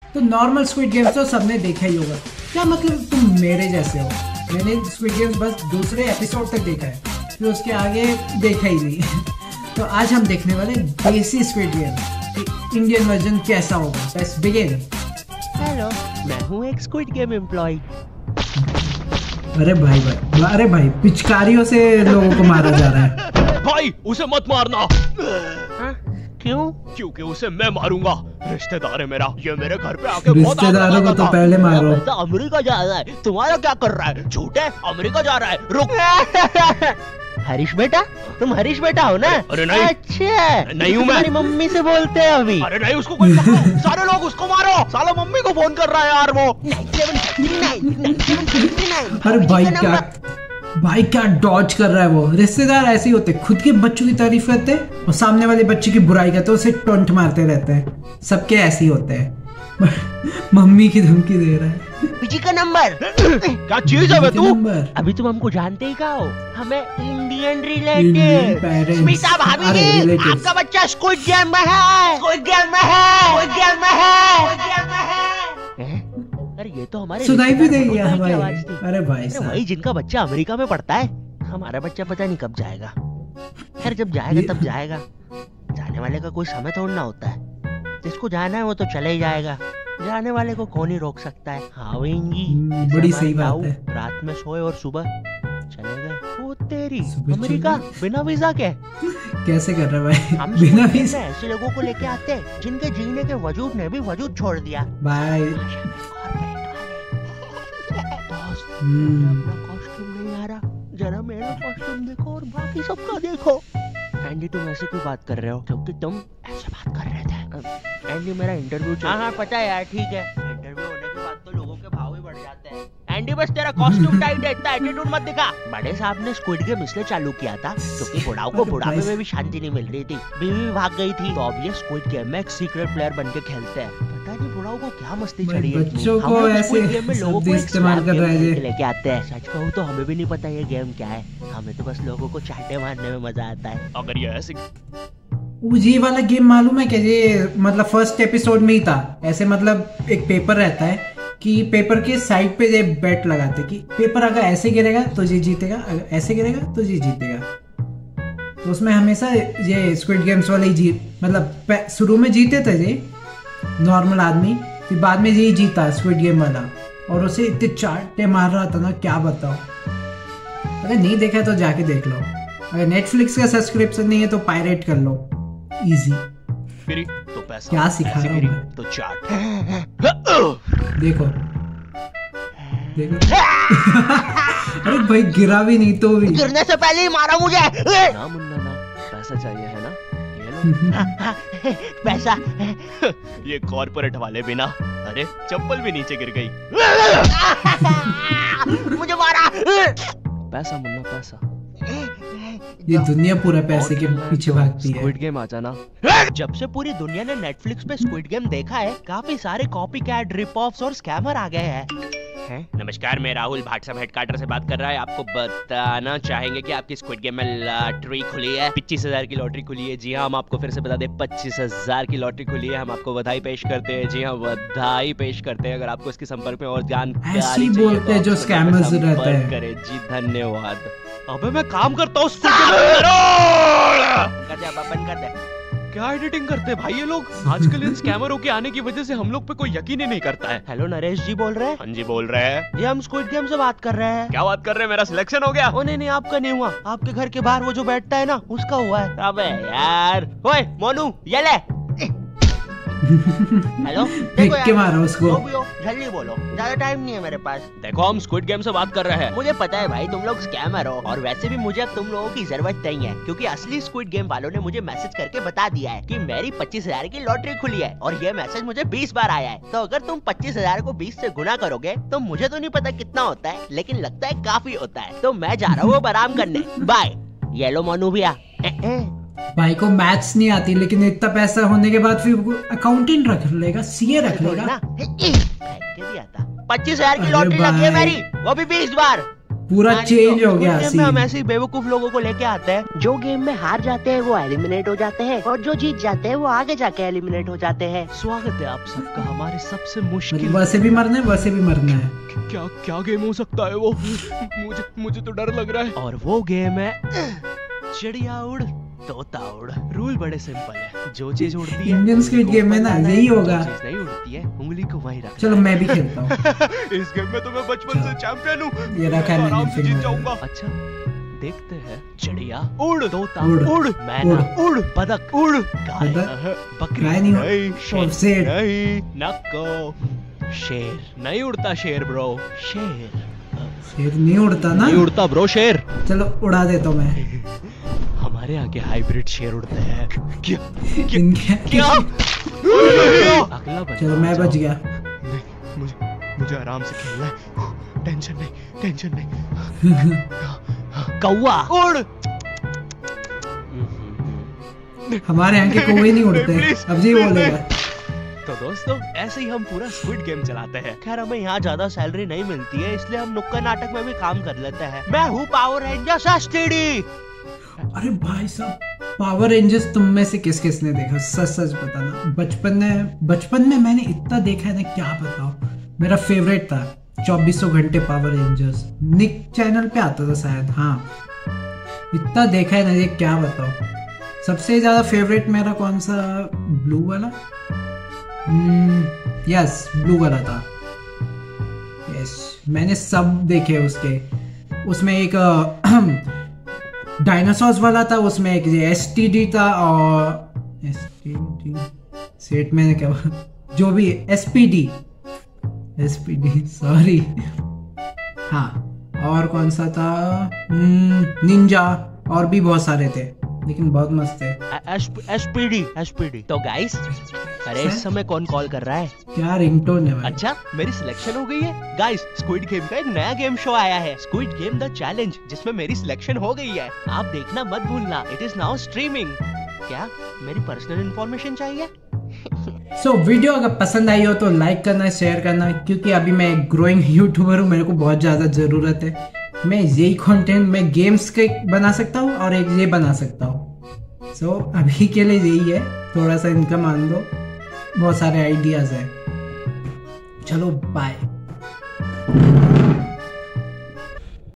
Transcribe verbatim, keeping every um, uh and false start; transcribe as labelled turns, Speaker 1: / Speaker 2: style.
Speaker 1: तो normal squid games तो सबने देखा ही होगा। क्या मतलब तुम मेरे जैसे हो? मैंने स्क्विड गेम्स बस दूसरे एपिसोड तक देखा है, फिर उसके आगे देखा ही नहीं। तो आज हम देखने वाले देसी स्क्विड गेम कि इंडियन वर्जन कैसा होगा। Let's begin.
Speaker 2: हेलो, मैं हूँ एक स्क्विड गेम एम्प्लॉय।
Speaker 1: अरे भाई भाई अरे भाई पिचकारियों से लोगों को मारा जा रहा है।
Speaker 3: भाई उसे मत मारना।
Speaker 2: हाँ? क्यों?
Speaker 3: क्योंकि उसे मैं मारूंगा। रिश्तेदार है मेरा, ये मेरे घर पे आके
Speaker 1: रिश्तेदारों को तो पहले मारो।
Speaker 3: तो अमेरिका जा रहा है, तुम्हारा क्या कर रहा है? झूठे, अमेरिका जा रहा है। रुक।
Speaker 2: हरीश बेटा, तुम हरीश बेटा हो ना?
Speaker 3: अरे नहीं।
Speaker 2: अच्छा
Speaker 3: नहीं हूँ मैं।
Speaker 2: तुम्हारी मम्मी से बोलते हैं अभी।
Speaker 3: अरे नहीं, उसको कोई पकड़ो। सारे लोग उसको मारो। साला मम्मी को फोन कर रहा है यार वो।
Speaker 1: अरे भाई क्या भाई क्या डॉज कर रहा है वो। रिश्तेदार ऐसे ही होते, खुद के बच्चों की तारीफ करते हैं और सामने वाले बच्चे की बुराई करते हैं, उसे टोंट मारते रहते हैं। सबके ऐसे ही होते हैं। मम्मी की धमकी दे रहा है।
Speaker 2: पीछे का नंबर।
Speaker 3: क्या चीज है तू?
Speaker 2: अभी तुम हमको जानते ही का हो, हमें इंडियन रिलेटिव। स्मिता भाभी जी, आपका बच्चा स्क्विड गेम में है। स्क्विड गेम में है। स्क्विड गेम में है। स्क्विड गेम में है। अरे ये तो हमारे
Speaker 1: सुनाई भी देगी भाई। अरे भाई साहब,
Speaker 2: वही जिनका बच्चा अमेरिका में पढ़ता है। हमारा बच्चा पता नहीं कब जाएगा। खैर जब जाएगा तब जाएगा। जाने वाले का कोई समय थोड़ा ना होता है। जिसको जाना है वो तो चले ही जाएगा। जाने वाले को कौन ही रोक सकता है। हाँ वेंगी,
Speaker 1: बड़ी सही बात है।
Speaker 2: रात में सोए और सुबह चले गए। वो तेरी अमेरिका बिना वीजा के
Speaker 1: कैसे कर रहा है
Speaker 2: हम
Speaker 1: भाई? बिना वीजा
Speaker 2: ऐसे लोगों को लेके आते हैं जिनके जीने के वजूद ने भी वजूद छोड़ दिया।
Speaker 1: भाई
Speaker 2: अपना कॉस्ट्यूम नहीं आ रहा, जरा मेरा कॉस्ट्यूम देखो और बाकी सबका देखो। एंडी तुम ऐसे क्यों बात कर रहे हो? क्योंकि तुम ऐसे बात कर रहे थे। एंडी मेरा इंटरव्यू हाँ हाँ पता है यार, ठीक है। इंटरव्यू होने के बाद तो लोगों के भाव भी बढ़ जाते हैं। एंडी बस तेरा कॉस्ट्यूम टाइट है, इतना एटीट्यूड मत दिखा। बड़े साहब ने स्क्विड गेम इसलिए चालू किया था क्योंकि बुढ़ाओं को बुढ़ापे में भी शांति नहीं मिल रही थी। बीवी भी भाग गई थी, तो अब ये स्क्विड गेम में एक सीक्रेट प्लेयर बन के खेलते हैं। पता नहीं बुढ़ाओं को क्या मस्ती चढ़ी है।
Speaker 1: बच्चों को ऐसे
Speaker 2: लोगों को
Speaker 1: इस्तेमाल कर रहे हैं
Speaker 2: लेके आते हैं। सच कहूँ तो हमें भी नहीं पता ये गेम क्या है। हमें तो बस लोगों को चाटे मारने में मजा आता है।
Speaker 3: अगर ये ऐसे
Speaker 1: ये वाला गेम मालूम है क्या? ये मतलब फर्स्ट एपिसोड में ही था ऐसे। मतलब एक पेपर रहता है कि पेपर के साइड पे ये बेट लगाते कि पेपर अगर ऐसे गिरेगा तो ये जीतेगा, अगर ऐसे गिरेगा तो ये जीतेगा। तो उसमें हमेशा ये स्क्विड गेम्स वाले ही जीत, मतलब शुरू में जीते थे ये नॉर्मल आदमी, फिर बाद में ये जीता स्क्विड गेम वाला और उसे इतने चाटे मार रहा था ना, क्या बताओ। अगर नहीं देखा तो जाके देख लो। अगर नेटफ्लिक्स का सब्सक्रिप्शन नहीं है तो पायरेट कर लो, इजी।
Speaker 3: गिरी तो पैसा,
Speaker 1: क्या सिखा रहा हूँ मैं?
Speaker 3: तो चाट।
Speaker 1: देखो देखो। अरे भाई गिरा भी नहीं तो भी
Speaker 2: गिरने से पहले ही मारा मुझे।
Speaker 3: ना मुन्ना ना, पैसा चाहिए है ना? ये लो।
Speaker 2: पैसा।
Speaker 3: ये कॉर्पोरेट वाले बिना, अरे चप्पल भी नीचे गिर गई।
Speaker 2: मुझे मारा।
Speaker 3: पैसा मुन्ना पैसा।
Speaker 1: ये दुनिया पूरा पैसे के पीछे भागती है।
Speaker 3: स्क्विड गेम आ जाना।
Speaker 2: जब से पूरी दुनिया ने नेटफ्लिक्स पे स्क्विड गेम देखा है, काफी सारे कॉपी कैट, रिप ऑफ्स और स्कैमर आ गए हैं।
Speaker 3: है? नमस्कार, मैं राहुल भाट साहब हेडक्वार्टर से बात कर रहा है। आपको बताना चाहेंगे कि आपकी स्क्विड गेम में लॉटरी खुली है। पच्चीस हजार की लॉटरी खुली है। जी हाँ, हम आपको फिर से बता दें, पच्चीस हजार की लॉटरी खुली है। हम आपको बधाई पेश करते हैं। जी हाँ, बधाई पेश करते हैं। अगर आपको इसके संपर्क में और जानकारी
Speaker 1: चाहिए बोलते हैं जो स्कैमर्स रहते हैं।
Speaker 3: करें। जी धन्यवाद। अबे मैं काम करता हूँ। क्या एडिटिंग करते हैं भाई ये लोग? आजकल इन स्कैमरों के आने की वजह से हम लोग पे कोई यकीन ही नहीं करता है।
Speaker 2: हेलो नरेश जी बोल रहे हैं?
Speaker 3: हाँ जी बोल रहे हैं।
Speaker 2: ये हम स्क्विड गेम से बात कर रहे हैं।
Speaker 3: क्या बात कर रहे हैं? मेरा सिलेक्शन हो गया?
Speaker 2: ओ नहीं नहीं, आपका नहीं हुआ। आपके घर के बाहर वो जो बैठता है ना, उसका हुआ है। अबे यार, ओए मोनू ये ले। हेलो,
Speaker 1: देख के मारो उसको।
Speaker 2: जल्दी बोलो, ज्यादा टाइम नहीं है मेरे पास।
Speaker 3: देखो हम स्क्विड गेम से बात कर रहे हैं।
Speaker 2: मुझे पता है भाई तुम लोग स्कैमर हो, और वैसे भी मुझे अब तुम लोगों की जरूरत नहीं है, क्योंकि असली स्क्विड गेम वालों ने मुझे मैसेज करके बता दिया है कि मेरी पच्चीस हजार की लॉटरी खुली है, और ये मैसेज मुझे बीस बार आया है। तो अगर तुम पच्चीस हजार को बीस से गुना करोगे तो मुझे तो नहीं पता कितना होता है, लेकिन लगता है काफी होता है। तो मैं जा रहा हूँ आराम करने। बाय। ये लो मोनू भैया।
Speaker 1: भाई को मैथ्स नहीं आती, लेकिन इतना पैसा होने के बाद फिर अकाउंटेंट रख लेगा, सीए रख लेगा।
Speaker 2: पच्चीस हजार की लॉटरी लगी है मेरी, वो भी बीस बार।
Speaker 1: पूरा चेंज हो गया
Speaker 2: में हम ऐसे ही बेवकूफ लोगों को लेके आते हैं। जो गेम में हार जाते हैं वो एलिमिनेट हो जाते हैं और जो जीत जाते हैं वो आगे जाके एलिमिनेट हो जाते हैं। स्वागत है आप सबका हमारे सबसे मुश्किल,
Speaker 1: वैसे भी मरना है वैसे भी मरना है।
Speaker 3: क्या क्या गेम हो सकता है वो? मुझे मुझे तो डर लग रहा है।
Speaker 2: और वो गेम है चिड़िया उड़ तोता उड़। रूल बड़े सिंपल है, जो चीज उड़ती है
Speaker 1: इंडियन स्क्विड गेम में ना यही होगा।
Speaker 2: जो चीज नहीं उड़ती है उंगली को वहीं रख।
Speaker 1: चलो मैं भी खेलता हूँ।
Speaker 3: इस गेम में तो मैं बचपन से चैंपियन हूँ।
Speaker 1: ये रखा है मैंने,
Speaker 3: आराम से
Speaker 1: फिर
Speaker 3: जीत
Speaker 1: मैं-
Speaker 3: जाऊंगा।
Speaker 2: अच्छा देखते हैं। चिड़िया उड़, तोता
Speaker 1: उड़,
Speaker 2: उड़, मैना उड़, बतख उड़, गाय
Speaker 1: बतख,
Speaker 2: बकरी
Speaker 1: गाय नहीं उड़-
Speaker 3: नहीं,
Speaker 1: और शेर
Speaker 3: नहीं, नक्को।
Speaker 2: शेर
Speaker 3: नहीं उड़ता शेर ब्रो।
Speaker 2: शेर
Speaker 1: शेर नहीं उड़ता ना।
Speaker 3: नहीं उड़ता ब्रो शेर।
Speaker 1: चलो उड़ा देता हूँ मैं।
Speaker 2: हमारे यहाँ के हाइब्रिड शेर उड़ते हैं।
Speaker 3: क्या
Speaker 1: इनके
Speaker 3: क्या?
Speaker 2: अगला बंदा
Speaker 1: चलो मैं बच गया।
Speaker 3: नहीं, मुझे मुझे आराम से खेलना है। टेंशन नहीं, टेंशन नहीं।
Speaker 2: कौवा उड़।
Speaker 1: हमारे यहाँ के कौवे नहीं उड़ते।
Speaker 3: नहीं, please,
Speaker 1: अब जी
Speaker 3: please,
Speaker 1: बोलेगा।
Speaker 2: तो दोस्तों ऐसे ही हम पूरा स्क्विड गेम चलाते हैं। खैर हमें यहाँ ज्यादा सैलरी नहीं मिलती है, इसलिए हम नुक्कड़ नाटक में भी काम कर लेते हैं। मैं हूँ पावर रेंजर्स एसटीडी।
Speaker 1: अरे भाई साहब, पावर रेंजर्स तुम में से किस किस ने देखा? सच सच बताना। बचपन में बचपन में मैंने इतना देखा है ना, क्या बताओ। मेरा फेवरेट था चौबीसों घंटे पावर रेंजर्स। निक चैनल पे आता था शायद। हाँ, इतना देखा है ना, ये क्या बताओ। सबसे ज्यादा फेवरेट मेरा कौन सा? ब्लू वाला। यस, ब्लू वाला था। यस, मैंने सब देखे उसके। उसमें एक डायनासोर्स वाला था, उसमें एक एसटीडी था और एसटीडी सेट मैंने क्या जो भी एसपीडी एसपीडी सॉरी। हाँ, और कौन सा था? निंजा। और भी बहुत सारे थे, लेकिन बहुत मस्त है।
Speaker 2: SPD SPD. तो गाइस, अरे इस समय कौन कॉल कर रहा है?
Speaker 1: क्या रिंगटोन है भाई?
Speaker 2: अच्छा, मेरी सिलेक्शन हो गई है। गाइस, स्क्विड गेम का एक नया गेम शो आया है, स्क्विड गेम द चैलेंज, जिसमें मेरी सिलेक्शन हो गई है। आप देखना मत भूलना। It is now streaming. क्या मेरी पर्सनल इंफॉर्मेशन चाहिए?
Speaker 1: सो so, वीडियो अगर पसंद आई हो तो लाइक करना, शेयर करना, क्योंकि अभी मैं एक ग्रोइंग यूट्यूबर हूँ, मेरे को बहुत ज़्यादा ज़रूरत है। मैं यही कंटेंट मैं गेम्स के बना सकता हूँ और एक ये बना सकता हूँ। सो so, अभी के लिए यही है, थोड़ा सा इनकम आन दो, बहुत सारे आइडियाज़ है। चलो बाय।